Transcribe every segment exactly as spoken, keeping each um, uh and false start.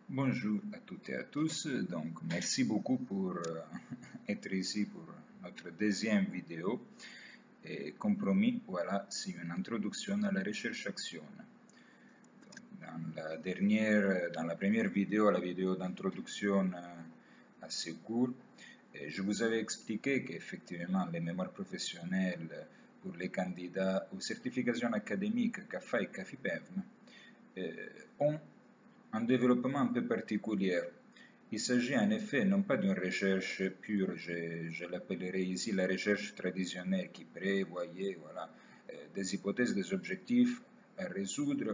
Bonjour à toutes et à tous. Donc, merci beaucoup pour euh, être ici pour notre deuxième vidéo. Et comme promis, voilà, c'est une introduction à la recherche-action. Dans la dernière, dans la première vidéo, la vidéo d'introduction à ce cours, je vous avais expliqué qu'effectivement, les mémoires professionnelles pour les candidats aux certifications académiques C A F A et C A F I P E V M ont un développement un peu particulier. Il s'agit en effet non pas d'une recherche pure, je, je l'appellerai ici la recherche traditionnelle qui prévoyait voilà, des hypothèses, des objectifs à résoudre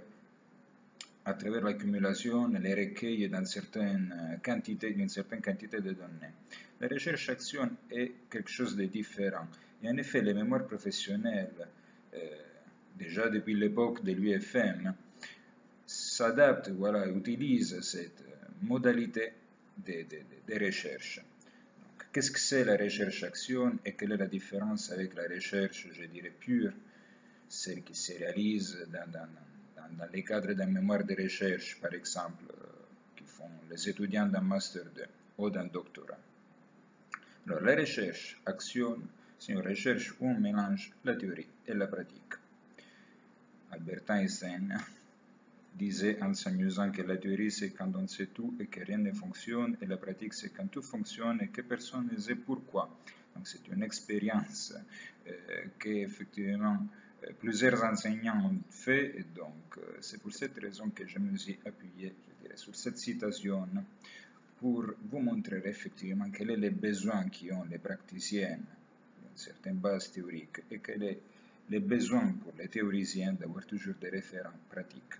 à travers l'accumulation, les recueils d'une certaine quantité, d'une certaine quantité de données. La recherche-action est quelque chose de différent. Et en effet, les mémoires professionnelles, euh, déjà depuis l'époque de l'U F M, s'adaptent, voilà, utilisent cette modalité de, de, de recherche. Qu'est-ce que c'est la recherche-action et quelle est la différence avec la recherche, je dirais, pure, celle qui se réalise dans, dans, dans, dans les cadres d'un mémoire de recherche, par exemple, euh, qui font les étudiants d'un Master deux ou d'un doctorat. Alors, la recherche-action, c'est une recherche où on mélange la théorie et la pratique. Albert Einstein disait en s'amusant que la théorie c'est quand on sait tout et que rien ne fonctionne, et la pratique c'est quand tout fonctionne et que personne ne sait pourquoi. Donc c'est une expérience euh, qu'effectivement euh, plusieurs enseignants ont fait, et donc euh, c'est pour cette raison que je me suis appuyé, je dirais, sur cette citation pour vous montrer effectivement quels sont les besoins qu'ont les praticiens d'une certaine base théorique et quels sont les besoins pour les théoriciens d'avoir toujours des référents pratiques.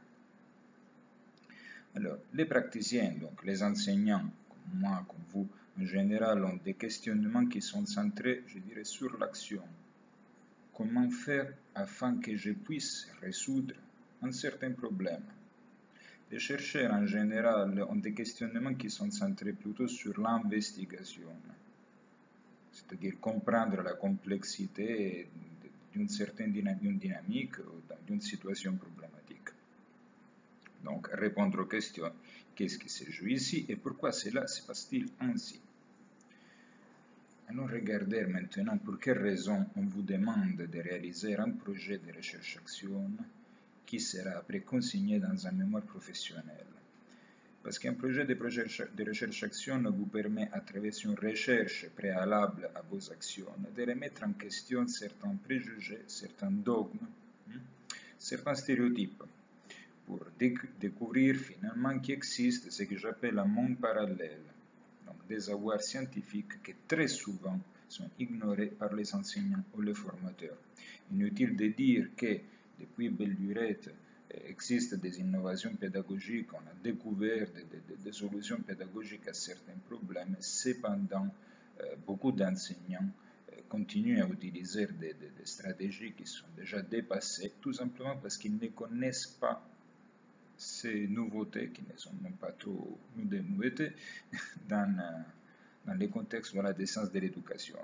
Alors, les praticiens, donc les enseignants, comme moi, comme vous, en général, ont des questionnements qui sont centrés, je dirais, sur l'action. Comment faire afin que je puisse résoudre un certain problème? Les chercheurs, en général, ont des questionnements qui sont centrés plutôt sur l'investigation, c'est-à-dire comprendre la complexité d'une certaine dynamique ou d'une situation problématique. Donc, répondre aux questions, qu'est-ce qui se joue ici et pourquoi cela se passe-t-il ainsi? Allons regarder maintenant pour quelles raisons on vous demande de réaliser un projet de recherche-action qui sera après consigné dans un mémoire professionnel. Parce qu'un projet de, de recherche-action vous permet, à travers une recherche préalable à vos actions, de remettre en question certains préjugés, certains dogmes, certains stéréotypes, pour découvrir finalement qu'il existe ce que j'appelle un monde parallèle, donc des savoirs scientifiques qui très souvent sont ignorés par les enseignants ou les formateurs. Inutile de dire que depuis belle lurette existent des innovations pédagogiques, on a découvert des, des, des solutions pédagogiques à certains problèmes, cependant euh, beaucoup d'enseignants euh, continuent à utiliser des, des, des stratégies qui sont déjà dépassées, tout simplement parce qu'ils ne connaissent pas ces nouveautés qui ne sont même pas trop des nouveautés dans, dans les contextes voilà, des sciences de l'éducation.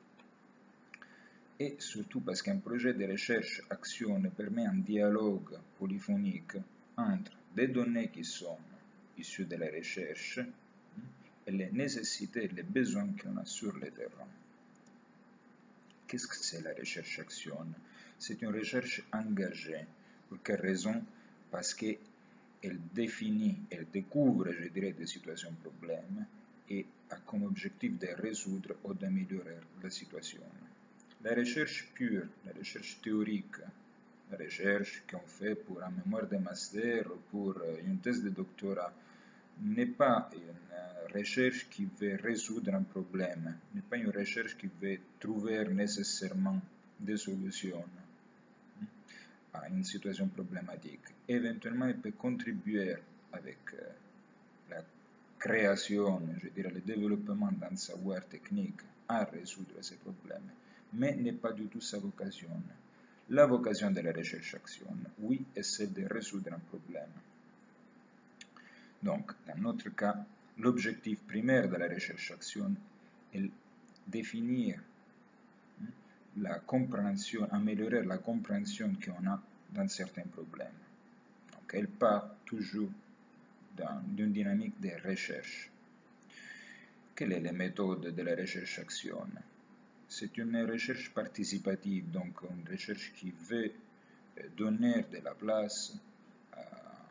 Et surtout parce qu'un projet de recherche-action permet un dialogue polyphonique entre des données qui sont issues de la recherche et les nécessités et les besoins qu'on a sur le terrain. Qu'est-ce que c'est la recherche-action? C'est une recherche engagée. Pour quelle raison? Parce que elle définit, elle découvre, je dirais, des situations problèmes et a comme objectif de résoudre ou d'améliorer la situation. La recherche pure, la recherche théorique, la recherche qu'on fait pour un mémoire de master ou pour une thèse de doctorat, n'est pas une recherche qui veut résoudre un problème, n'est pas une recherche qui veut trouver nécessairement des solutions à une situation problématique. Éventuellement, il peut contribuer avec euh, la création, je dirais, le développement d'un savoir technique à résoudre ces problèmes, mais n'est pas du tout sa vocation. La vocation de la recherche-action, oui, est celle de résoudre un problème. Donc, dans notre cas, l'objectif primaire de la recherche-action est définir la compréhension, améliorer la compréhension qu'on a dans certains problèmes. Donc, elle part toujours d'une dynamique de recherche. Quelle est la méthode de la recherche-action? C'est une recherche participative, donc une recherche qui veut donner de la place euh,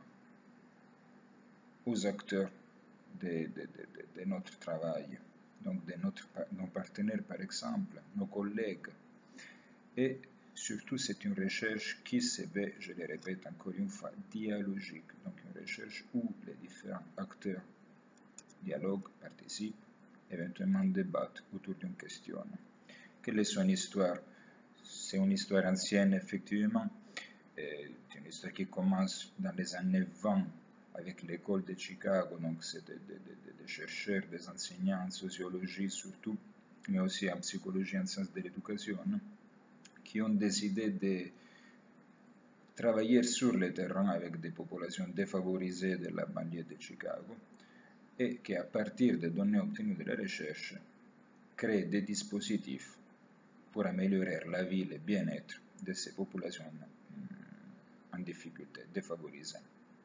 aux acteurs de, de, de, de notre travail, donc de notre, nos partenaires par exemple, nos collègues. Et surtout, c'est une recherche qui se veut, je le répète encore une fois, dialogique, donc une recherche où les différents acteurs dialoguent, participent, éventuellement débattent autour d'une question. Quelle est son histoire? C'est une histoire ancienne, effectivement. C'est une histoire qui commence dans les années vingt avec l'école de Chicago, donc c'est des de, de, de chercheurs, des enseignants en sociologie surtout, mais aussi en psychologie, en sciences de l'éducation, qui ont décidé de travailler sur le terrain avec des populations défavorisées de la banlieue de Chicago, et qui, à partir des données obtenues de la recherche, créent des dispositifs pour améliorer la vie et le bien-être de ces populations en difficulté, défavorisées.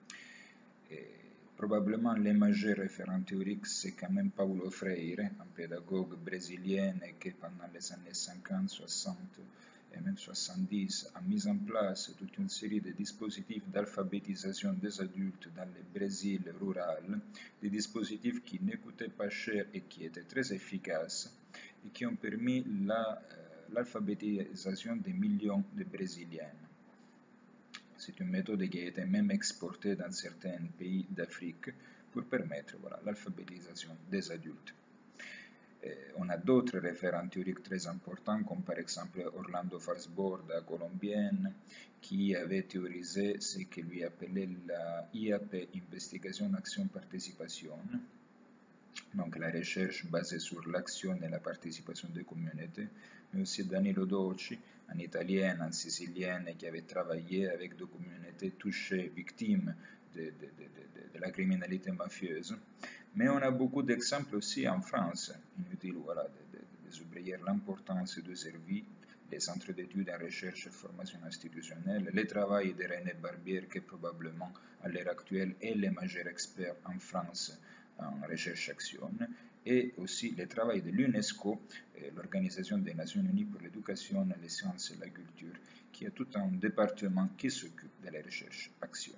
Et probablement le majeur référent théorique, c'est quand même Paulo Freire, un pédagogue brésilien qui pendant les années cinquante, soixante et même soixante-dix a mis en place toute une série de dispositifs d'alphabétisation des adultes dans le Brésil rural, des dispositifs qui ne coûtaient pas cher et qui étaient très efficaces et qui ont permis l'alphabétisation la, euh, de millions de Brésiliens. C'est une méthode qui a été même exportée dans certains pays d'Afrique pour permettre voilà, l'alphabétisation des adultes. Et on a d'autres référents théoriques très importants, comme par exemple Orlando Farsborda, colombienne, qui avait théorisé ce que lui appelait la I A P, Investigation, Action, Participation, donc la recherche basée sur l'action et la participation des communautés, mais aussi Danilo Dolci, un italien, un sicilien qui avait travaillé avec des communautés touchées, victimes de, de, de, de, de la criminalité mafieuse. Mais on a beaucoup d'exemples aussi en France, inutile voilà, de, de, de subrayer l'importance de servir les centres d'études en recherche et formation institutionnelle, le travail de René Barbier, qui probablement à l'heure actuelle est le majeur expert en France en recherche-action, et aussi le travail de l'UNESCO, l'Organisation des Nations Unies pour l'éducation, les sciences et la culture, qui a tout un département qui s'occupe de la recherche-action.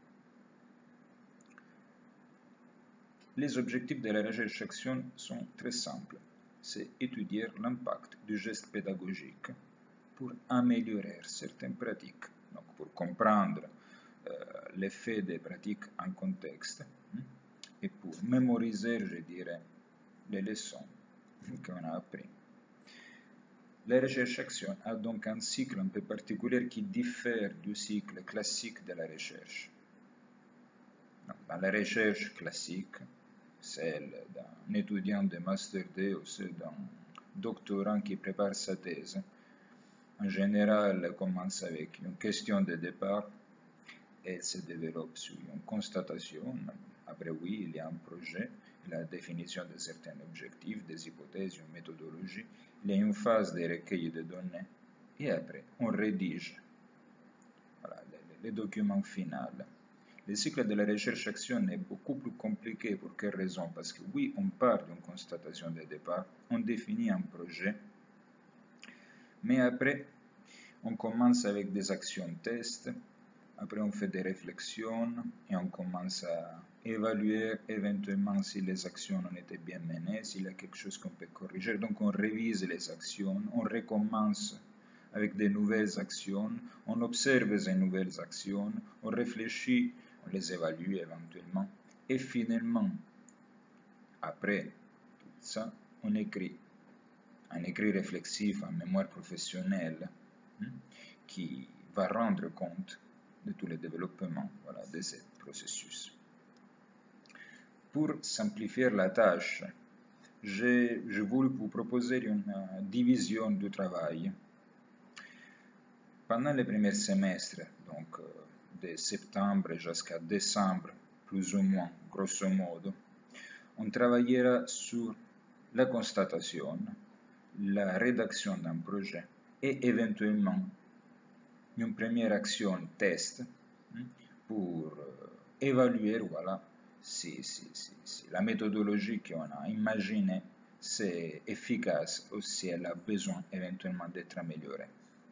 Les objectifs de la recherche-action sont très simples. C'est étudier l'impact du geste pédagogique pour améliorer certaines pratiques, donc pour comprendre euh, l'effet des pratiques en contexte, hein, et pour mémoriser, je dirais, les leçons qu'on a apprises. La recherche-action a donc un cycle un peu particulier qui diffère du cycle classique de la recherche. Donc, dans la recherche classique, celle d'un étudiant de Master deux ou celle d'un doctorant qui prépare sa thèse, en général, elle commence avec une question de départ, elle se développe sur une constatation. Après, oui, il y a un projet, la définition de certains objectifs, des hypothèses, une méthodologie, il y a une phase de recueil de données, et après, on rédige voilà, le, le document final. Le cycle de la recherche-action est beaucoup plus compliqué. Pour quelle raison? Parce que oui, on part d'une constatation de départ, on définit un projet, mais après, on commence avec des actions tests, après on fait des réflexions et on commence à évaluer éventuellement si les actions ont été bien menées, s'il y a quelque chose qu'on peut corriger. Donc on révise les actions, on recommence avec de nouvelles actions, on observe ces nouvelles actions, on réfléchit, on les évalue éventuellement, et finalement, après tout ça, on écrit un écrit réflexif en mémoire professionnelle hein, qui va rendre compte de tous les développements voilà, de ce processus. Pour simplifier la tâche, je, je voulais vous proposer une uh, division du travail. Pendant les premiers semestres, donc uh, de septembre jusqu'à décembre, plus ou moins, grosso modo, on travaillera sur la constatation, la rédaction d'un projet et éventuellement une première action test pour évaluer voilà, si, si, si, si la méthodologie qu'on a imaginée, c'est efficace ou si elle a besoin éventuellement d'être améliorée.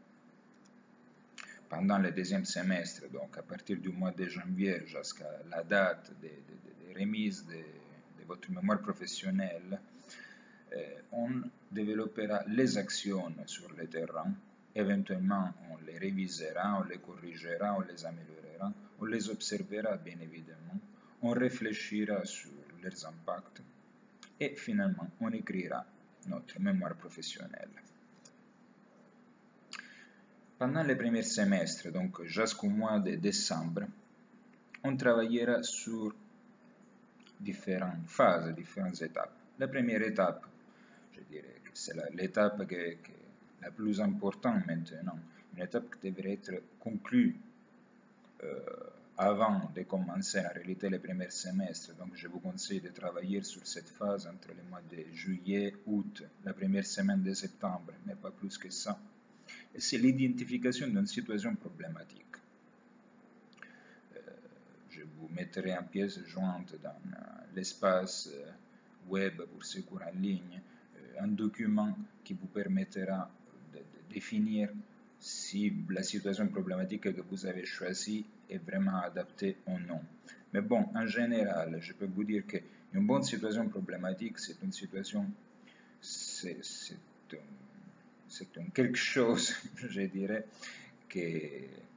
Pendant le deuxième semestre, donc à partir du mois de janvier jusqu'à la date de, de, de, de remise de, de votre mémoire professionnelle, euh, on développera les actions sur le terrain. Éventuellement, on les révisera, on les corrigera, on les améliorera, on les observera bien évidemment, on réfléchira sur leurs impacts et finalement, on écrira notre mémoire professionnelle. Pendant le premier semestre, donc jusqu'au mois de décembre, on travaillera sur différentes phases, différentes étapes. La première étape, je dirais que c'est l'étape qui est la plus importante maintenant, une étape qui devrait être conclue euh, avant de commencer en réalité le premier semestre. Donc je vous conseille de travailler sur cette phase entre les mois de juillet, août, la première semaine de septembre, mais pas plus que ça. C'est l'identification d'une situation problématique. Euh, je vous mettrai en pièce jointe dans euh, l'espace euh, web pour secours en ligne euh, un document qui vous permettra de, de définir si la situation problématique que vous avez choisie est vraiment adaptée ou non. Mais bon, en général, je peux vous dire qu'une bonne situation problématique, c'est une situation, c'est un c'est quelque chose, je dirais, qui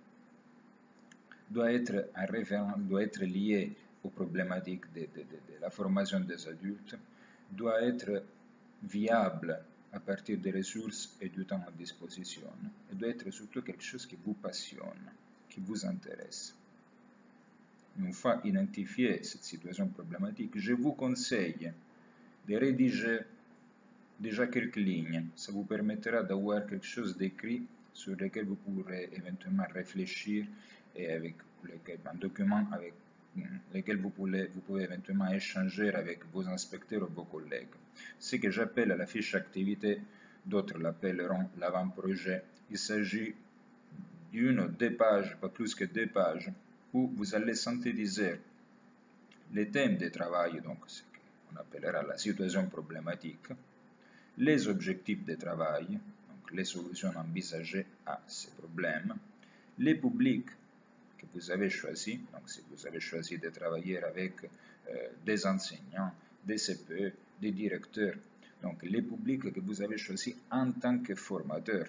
doit être, en référence, doit être lié aux problématiques de, de, de, de la formation des adultes, doit être viable à partir des ressources et du temps à disposition, et doit être surtout quelque chose qui vous passionne, qui vous intéresse. Une fois identifiée cette situation problématique, je vous conseille de rédiger déjà quelques lignes. Ça vous permettra d'avoir quelque chose d'écrit sur lequel vous pourrez éventuellement réfléchir et avec lequel, un document avec lequel vous pouvez, vous pouvez éventuellement échanger avec vos inspecteurs ou vos collègues. Ce que j'appelle la fiche activité, d'autres l'appelleront l'avant-projet. Il s'agit d'une ou deux pages, pas plus que deux pages, où vous allez synthétiser les thèmes de travail, donc ce qu'on appellera la situation problématique, les objectifs de travail, donc les solutions envisagées à ces problèmes, les publics que vous avez choisis, donc si vous avez choisi de travailler avec euh, des enseignants, des C P E, des directeurs, donc les publics que vous avez choisis en tant que formateurs.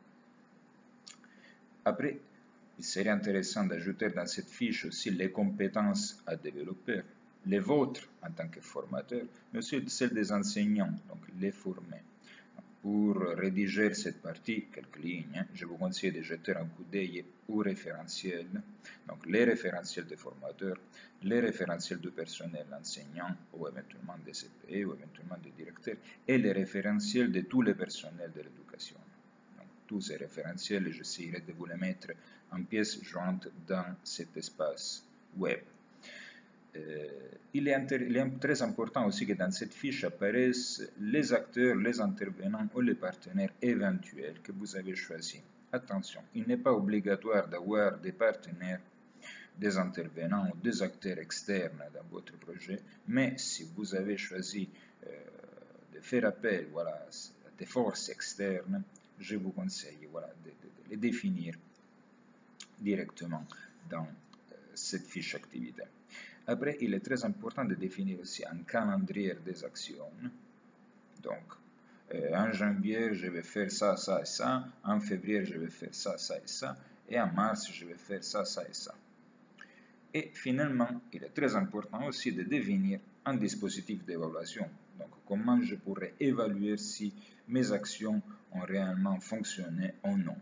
Après, il serait intéressant d'ajouter dans cette fiche aussi les compétences à développer, les vôtres en tant que formateurs, mais aussi celles des enseignants, donc les former. Pour rédiger cette partie, quelques lignes, je vous conseille de jeter un coup d'œil aux référentiels, donc les référentiels des formateurs, les référentiels du personnel enseignant ou éventuellement des C P E ou éventuellement des directeurs et les référentiels de tous les personnels de l'éducation. Donc tous ces référentiels, j'essaierai de vous les mettre en pièces jointes dans cet espace web. Euh, il, est il est très important aussi que dans cette fiche apparaissent les acteurs, les intervenants ou les partenaires éventuels que vous avez choisis. Attention, il n'est pas obligatoire d'avoir des partenaires, des intervenants ou des acteurs externes dans votre projet, mais si vous avez choisi euh, de faire appel voilà, à des forces externes, je vous conseille voilà, de, de, de les définir directement dans euh, cette fiche activité. Après, il est très important de définir aussi un calendrier des actions. Donc, euh, en janvier, je vais faire ça, ça et ça. En février, je vais faire ça, ça et ça. Et en mars, je vais faire ça, ça et ça. Et finalement, il est très important aussi de définir un dispositif d'évaluation. Donc, comment je pourrais évaluer si mes actions ont réellement fonctionné ou non.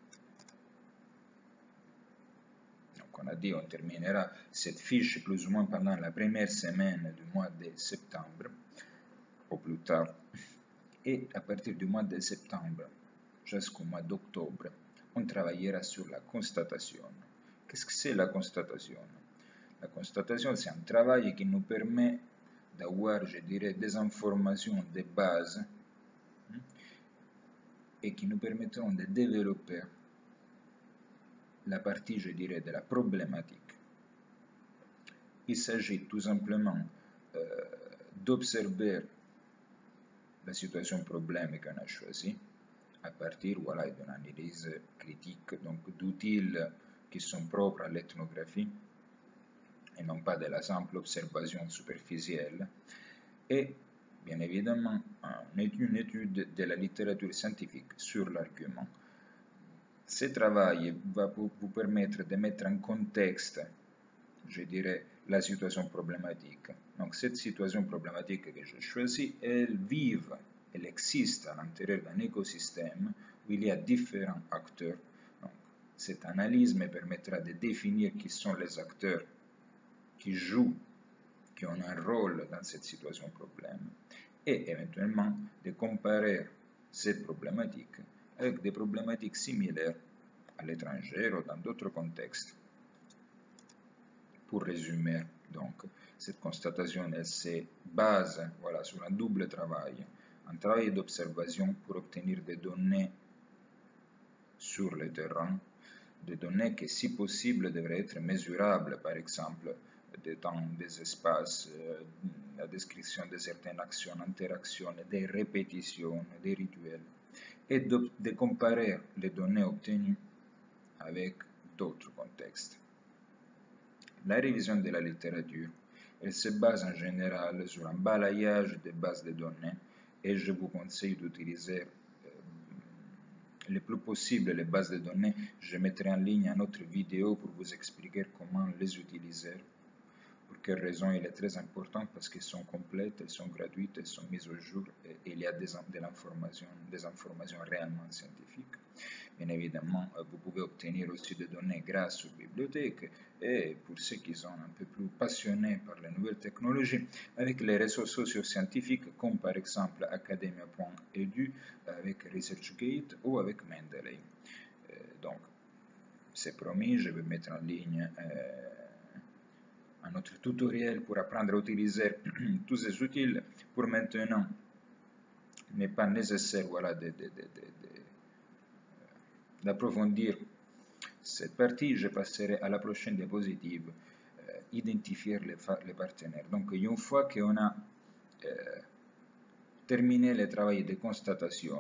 On a dit on terminera cette fiche plus ou moins pendant la première semaine du mois de septembre, au plus tard. Et à partir du mois de septembre jusqu'au mois d'octobre, on travaillera sur la constatation. Qu'est-ce que c'est la constatation? La constatation, c'est un travail qui nous permet d'avoir, je dirais, des informations de base et qui nous permettront de développer la partie, je dirais, de la problématique. il s'agit tout simplement euh, d'observer la situation problème qu'on a choisie à partir voilà, d'une analyse critique, donc d'outils qui sont propres à l'ethnographie et non pas de la simple observation superficielle, et bien évidemment une étude de la littérature scientifique sur l'argument. Ce travail va vous permettre de mettre en contexte, je dirais, la situation problématique. Donc cette situation problématique que j'ai choisie, elle vive, elle existe à l'intérieur d'un écosystème où il y a différents acteurs. Donc, cette analyse me permettra de définir qui sont les acteurs qui jouent, qui ont un rôle dans cette situation problème, et éventuellement de comparer cette problématique avec des problématiques similaires à l'étranger ou dans d'autres contextes. Pour résumer, donc, cette constatation elle se base voilà, sur un double travail, un travail d'observation pour obtenir des données sur le terrain, des données qui, si possible, devraient être mesurables, par exemple, des temps, des espaces, euh, la description de certaines actions, interactions, des répétitions, des rituels, et de, de comparer les données obtenues avec d'autres contextes. La révision de la littérature, elle se base en général sur un balayage des bases de données, et je vous conseille d'utiliser euh, le plus possible les bases de données. Je mettrai en ligne une autre vidéo pour vous expliquer comment les utiliser. Pour quelle raison il est très important, parce qu'elles sont complètes, elles sont gratuites, elles sont mises au jour et il y a des, de l'information, des informations réellement scientifiques. Bien évidemment, vous pouvez obtenir aussi des données grâce aux bibliothèques et pour ceux qui sont un peu plus passionnés par les nouvelles technologies, avec les réseaux sociaux scientifiques comme par exemple academia point e d u avec ResearchGate ou avec Mendeley. Euh, donc, c'est promis, je vais mettre en ligne euh, un autre tutoriel pour apprendre à utiliser tous ces outils. Pour maintenant, il n'est pas nécessaire voilà, de, de, de, de, d'approfondir cette partie. Je passerai à la prochaine diapositive, euh, identifier les, les, partenaires. Donc, une fois qu'on a euh, terminé le travail de constatation,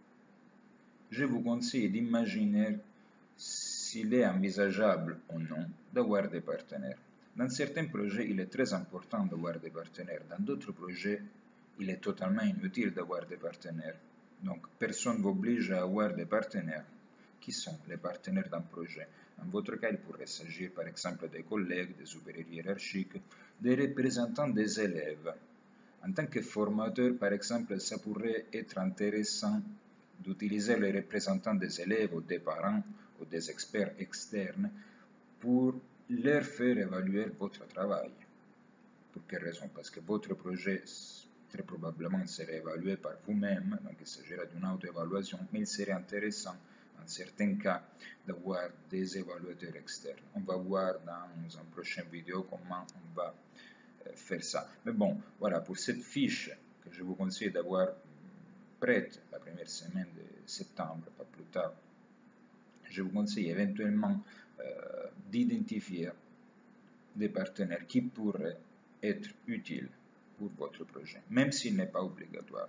je vous conseille d'imaginer s'il est envisageable ou non d'avoir des partenaires. Dans certains projets, il est très important d'avoir des partenaires. Dans d'autres projets, il est totalement inutile d'avoir des partenaires. Donc, personne ne vous oblige à avoir des partenaires. Qui sont les partenaires d'un projet? Dans votre cas, il pourrait s'agir par exemple des collègues, des supérieurs hiérarchiques, des représentants des élèves. En tant que formateur, par exemple, ça pourrait être intéressant d'utiliser les représentants des élèves ou des parents ou des experts externes pour leur faire évaluer votre travail. Pour quelle raison? Parce que votre projet très probablement serait évalué par vous-même, donc il s'agira d'une auto-évaluation, mais il serait intéressant dans certains cas d'avoir des évaluateurs externes. On va voir dans une prochaine vidéo comment on va faire ça. Mais bon, voilà, pour cette fiche que je vous conseille d'avoir prête la première semaine de septembre, pas plus tard, je vous conseille éventuellement euh, d'identifier des partenaires qui pourraient être utiles pour votre projet, même s'il n'est pas obligatoire.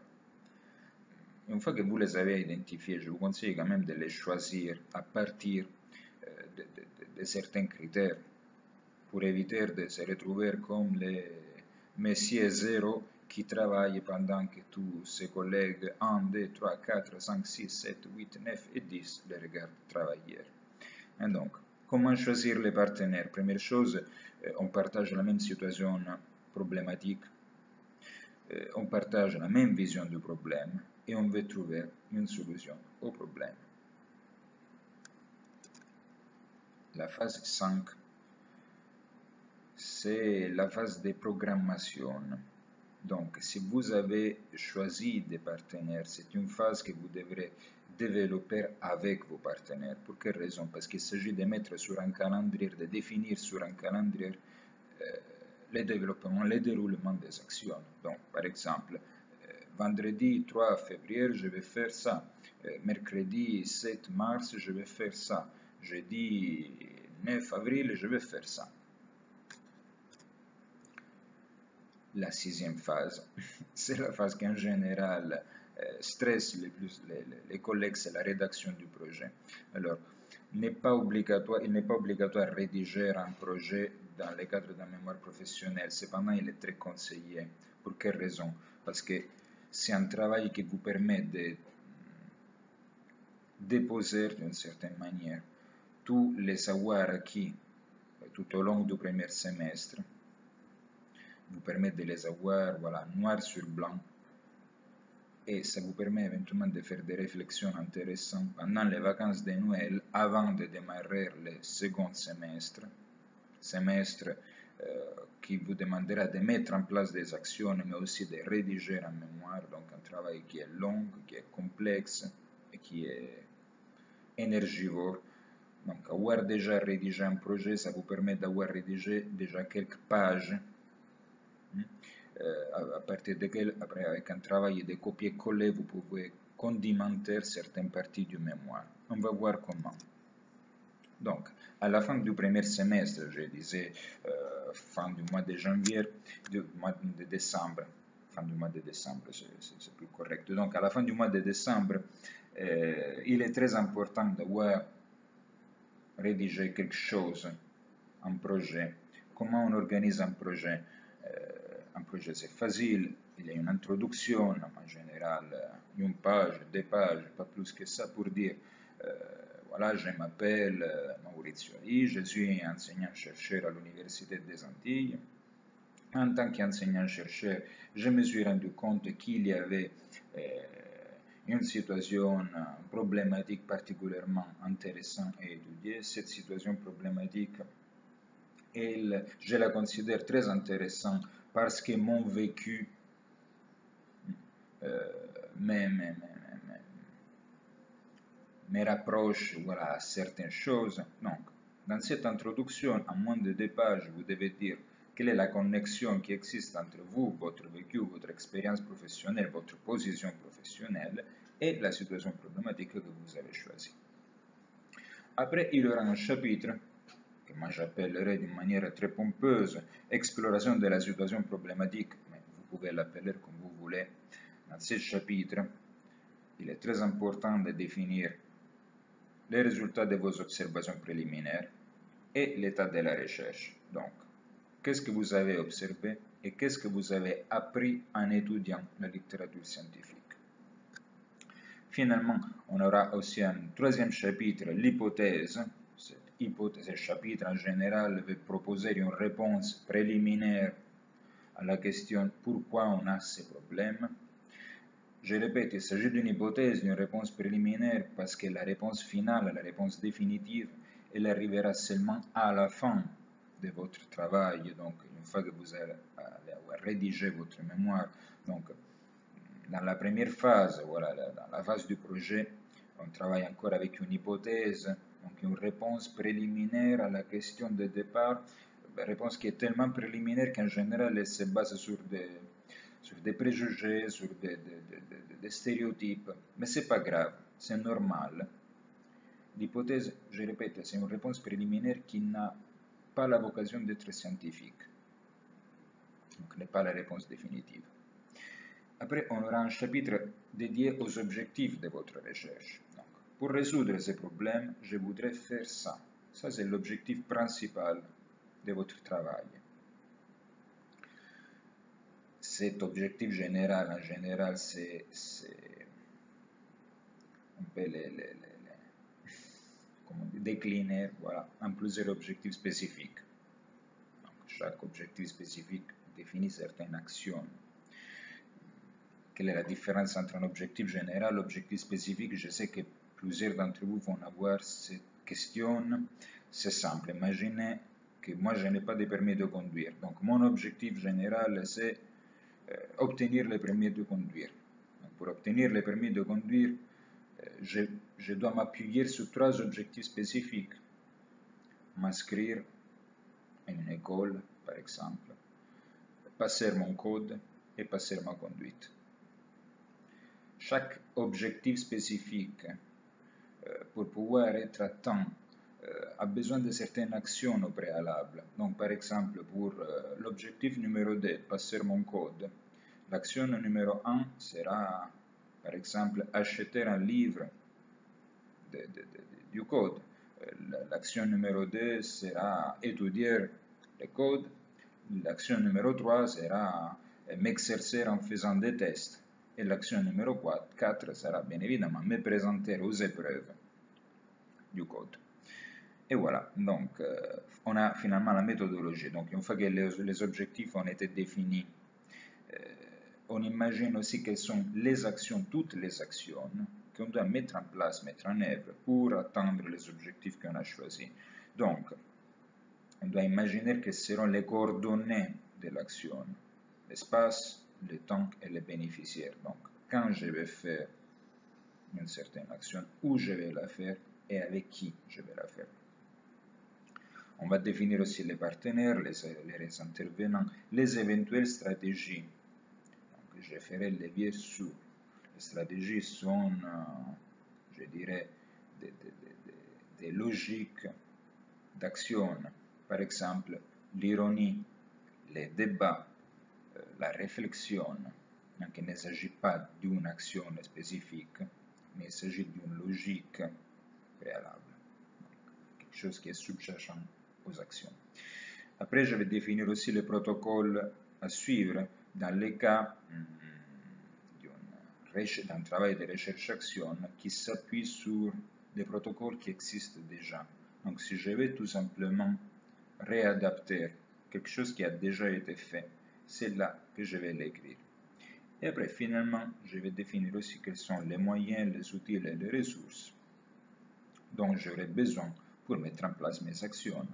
Une fois que vous les avez identifiés, je vous conseille quand même de les choisir à partir euh, de, de, de certains critères pour éviter de se retrouver comme les messieurs zéro qui travaillent pendant que tous ses collègues un, deux, trois, quatre, cinq, six, sept, huit, neuf et dix les regardent travailler. Et donc, comment choisir les partenaires? Première chose, on partage la même situation problématique, on partage la même vision du problème et on veut trouver une solution au problème. La phase cinq, c'est la phase de programmation. Donc, si vous avez choisi des partenaires, c'est une phase que vous devrez développer avec vos partenaires. Pour quelle raison? Parce qu'il s'agit de mettre sur un calendrier, de définir sur un calendrier euh, le développement, le déroulement des actions. Donc, par exemple, euh, vendredi trois février, je vais faire ça. Euh, mercredi sept mars, je vais faire ça. Jeudi neuf avril, je vais faire ça. la sixième phase. C'est la phase qui en général euh, stresse les, plus, les, les collègues, c'est la rédaction du projet. Alors, n'est pas obligatoire, il n'est pas obligatoire de rédiger un projet dans le cadre d'un mémoire professionnel. Cependant, il est très conseillé. Pour quelle raison? Parce que c'est un travail qui vous permet de déposer d'une certaine manière tous les savoirs acquis tout au long du premier semestre, vous permet de les avoir voilà, noir sur blanc, et ça vous permet éventuellement de faire des réflexions intéressantes pendant les vacances de Noël avant de démarrer le second semestre, semestre euh, qui vous demandera de mettre en place des actions, mais aussi de rédiger un mémoire, donc un travail qui est long, qui est complexe et qui est énergivore. Donc, avoir déjà rédigé un projet, ça vous permet d'avoir rédigé déjà quelques pages, euh, à partir desquelles, après, avec un travail de copier-coller, vous pouvez condimenter certaines parties du mémoire. On va voir comment. Donc, à la fin du premier semestre, je disais, euh, fin du mois de janvier, du mois de décembre, fin du mois de décembre, c'est plus correct. Donc, à la fin du mois de décembre, euh, il est très important d'avoir rédiger quelque chose, un projet. Comment on organise un projet? Euh, un projet, c'est facile, il y a une introduction, en général, une page, deux pages, pas plus que ça, pour dire, euh, voilà, je m'appelle Maurizio I, je suis enseignant-chercheur à l'Université des Antilles. En tant qu'enseignant-chercheur, je me suis rendu compte qu'il y avait euh, une situation problématique particulièrement intéressante à étudier. Cette situation problématique, elle, je la considère très intéressante parce que mon vécu euh, me, me, me, me rapproche voilà, à certaines choses. Donc, dans cette introduction, en moins de deux pages, vous devez dire quelle est la connexion qui existe entre vous, votre vécu, votre expérience professionnelle, votre position professionnelle et la situation problématique que vous avez choisie. Après, il y aura un chapitre que moi j'appellerai d'une manière très pompeuse exploration de la situation problématique, mais vous pouvez l'appeler comme vous voulez. Dans ce chapitre, il est très important de définir les résultats de vos observations préliminaires et l'état de la recherche. Donc, qu'est-ce que vous avez observé et qu'est-ce que vous avez appris en étudiant la littérature scientifique. Finalement, on aura aussi un troisième chapitre, l'hypothèse. Cette hypothèse, ce chapitre en général veut proposer une réponse préliminaire à la question pourquoi on a ces problèmes. Je répète, il s'agit d'une hypothèse, d'une réponse préliminaire, parce que la réponse finale, la réponse définitive, elle arrivera seulement à la fin de votre travail, donc une fois que vous allez avoir rédigé votre mémoire. Donc, dans la première phase, voilà, dans la phase du projet, on travaille encore avec une hypothèse, donc une réponse préliminaire à la question de départ, une réponse qui est tellement préliminaire qu'en général, elle se base sur des, sur des préjugés, sur des, des, des, des stéréotypes, mais c'est pas grave, c'est normal. L'hypothèse, je répète, c'est une réponse préliminaire qui n'a pas la vocation d'être scientifique, donc n'est pas la réponse définitive. Après, on aura un chapitre dédié aux objectifs de votre recherche. Donc, pour résoudre ces problèmes, je voudrais faire ça. Ça, c'est l'objectif principal de votre travail. Cet objectif général, en général, c'est, on peut les, les, les, les comment dire, décliner voilà, en plusieurs objectifs spécifiques. Donc, chaque objectif spécifique définit certaines actions. Quelle est la différence entre un objectif général et l'objectif spécifique? Je sais que plusieurs d'entre vous vont avoir cette question. C'est simple. Imaginez que moi, je n'ai pas de permis de conduire. Donc, mon objectif général, c'est euh, obtenir le permis de conduire. Donc, pour obtenir le permis de conduire, euh, je, je dois m'appuyer sur trois objectifs spécifiques. M'inscrire à une école, par exemple, passer mon code et passer ma conduite. Chaque objectif spécifique, euh, pour pouvoir être atteint, euh, a besoin de certaines actions au préalable. Donc, par exemple, pour euh, l'objectif numéro deux, passer mon code, l'action numéro un sera, par exemple, acheter un livre de, de, de, du code. L'action numéro deux sera étudier le code. L'action numéro trois sera m'exercer en faisant des tests. Et l'action numéro quatre sera bien évidemment me présenter aux épreuves du code. Et voilà, donc euh, on a finalement la méthodologie. Donc une fois que les, les objectifs ont été définis, euh, on imagine aussi quelles sont les actions, toutes les actions qu'on doit mettre en place, mettre en œuvre pour atteindre les objectifs qu'on a choisis. Donc, on doit imaginer quelles seront les coordonnées de l'action, l'espace, le temps et les bénéficiaires. Donc, quand je vais faire une certaine action, où je vais la faire et avec qui je vais la faire. On va définir aussi les partenaires, les, les intervenants, les éventuelles stratégies. Donc, je ferai le levier sur. Les stratégies sont, euh, je dirais, des, des, des, des logiques d'action. Par exemple, l'ironie, les débats, euh, la réflexion. Donc, il ne s'agit pas d'une action spécifique, mais il s'agit d'une logique préalable. Donc, quelque chose qui est sous-jacent aux actions. Après, je vais définir aussi le protocole à suivre dans les cas d'un travail de recherche-action qui s'appuie sur des protocoles qui existent déjà. Donc, si je vais tout simplement réadapter quelque chose qui a déjà été fait, c'est là que je vais l'écrire. Et après, finalement, je vais définir aussi quels sont les moyens, les outils et les ressources dont j'aurai besoin pour mettre en place mes actions.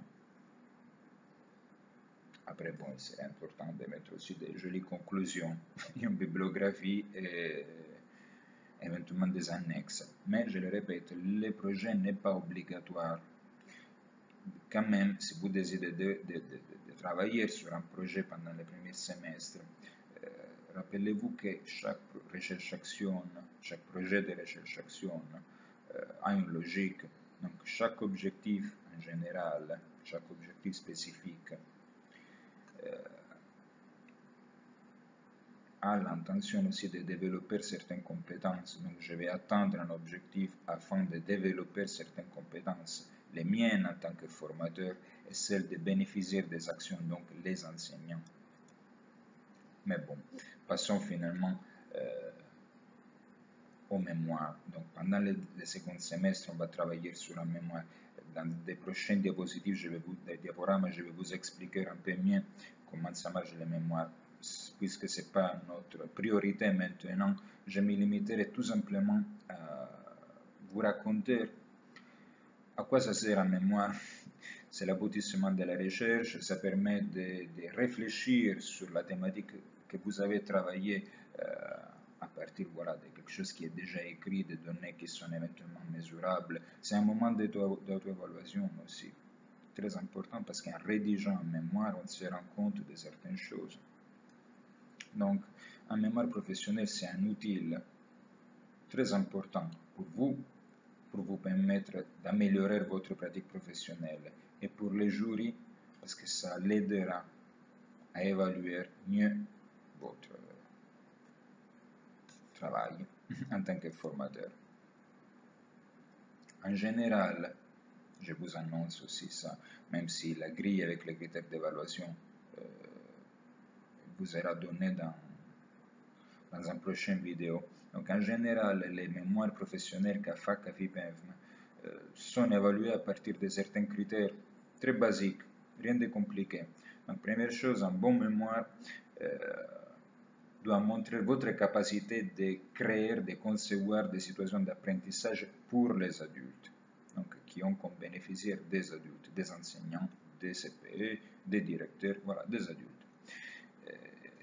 Après, bon, c'est important de mettre aussi des jolies conclusions, une bibliographie et éventuellement des annexes. Mais je le répète, le projet n'est pas obligatoire. Quand même, si vous décidez de, de, de, de travailler sur un projet pendant le premier semestre, euh, rappelez-vous que chaque recherche-action, chaque projet de recherche-action euh, a une logique. Donc, chaque objectif en général, chaque objectif spécifique, euh, a l'intention aussi de développer certaines compétences. Donc, je vais atteindre un objectif afin de développer certaines compétences, les miennes en tant que formateur et celles des bénéficiaires des actions, donc les enseignants. Mais bon, passons finalement euh, au mémoire. Donc, pendant le, le second semestre, on va travailler sur un mémoire. Dans des prochaines diapositives, je vais vous, des diaporamas, je vais vous expliquer un peu mieux comment ça marche le mémoire. Puisque ce n'est pas notre priorité maintenant, je me limiterai tout simplement à vous raconter à quoi ça sert un mémoire. C'est l'aboutissement de la recherche, ça permet de, de, réfléchir sur la thématique que vous avez travaillé euh, à partir voilà, de quelque chose qui est déjà écrit, des données qui sont éventuellement mesurables. C'est un moment d'auto-évaluation aussi, très important parce qu'en rédigeant un mémoire, on se rend compte de certaines choses. Donc, un mémoire professionnel, c'est un outil très important pour vous, pour vous permettre d'améliorer votre pratique professionnelle et pour les jurys, parce que ça l'aidera à évaluer mieux votre travail en tant que formateur. En général, je vous annonce aussi ça, même si la grille avec les critères d'évaluation euh, vous sera donnée dans, dans une prochaine vidéo. Donc en général, les mémoires professionnelles qu'à F A C, à F I P E N V euh, sont évaluées à partir de certains critères très basiques, rien de compliqué. Donc première chose, un bon mémoire euh, doit montrer votre capacité de créer, de concevoir des situations d'apprentissage pour les adultes, donc qui ont comme bénéficiaires des adultes, des enseignants, des C P E, des directeurs, voilà, des adultes. Euh,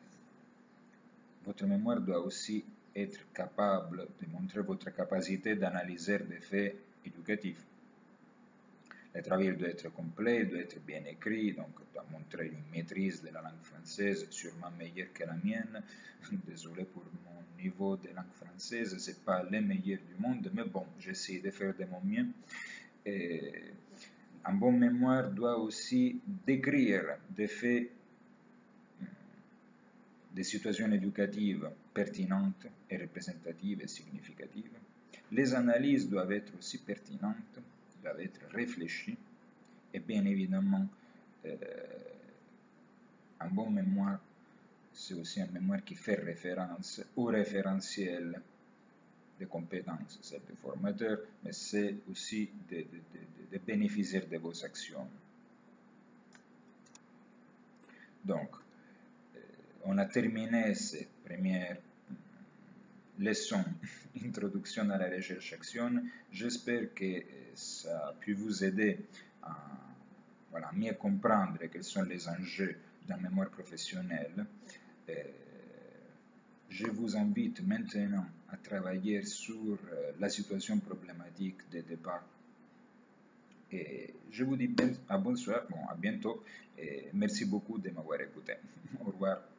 votre mémoire doit aussi être capable de montrer votre capacité d'analyser des faits éducatifs. Le travail doit être complet, doit être bien écrit, donc doit montrer une maîtrise de la langue française, sûrement meilleure que la mienne. Désolé pour mon niveau de langue française, c'est pas le meilleur du monde, mais bon, j'essaie de faire de mon mieux. Et un bon mémoire doit aussi décrire des faits, des situations éducatives pertinentes et représentatives et significatives. Les analyses doivent être aussi pertinentes, doivent être réfléchies, et bien évidemment, euh, un bon mémoire, c'est aussi un mémoire qui fait référence au référentiel de compétences, c'est des formateurs, mais c'est aussi des de, de, de bénéficiaires de vos actions. Donc, on a terminé cette première leçon, introduction à la recherche-action. J'espère que ça a pu vous aider à voilà, mieux comprendre quels sont les enjeux de la mémoire professionnelle. Je vous invite maintenant à travailler sur la situation problématique des débats. Et je vous dis à bonsoir, bon, à bientôt, et merci beaucoup de m'avoir écouté. Au revoir.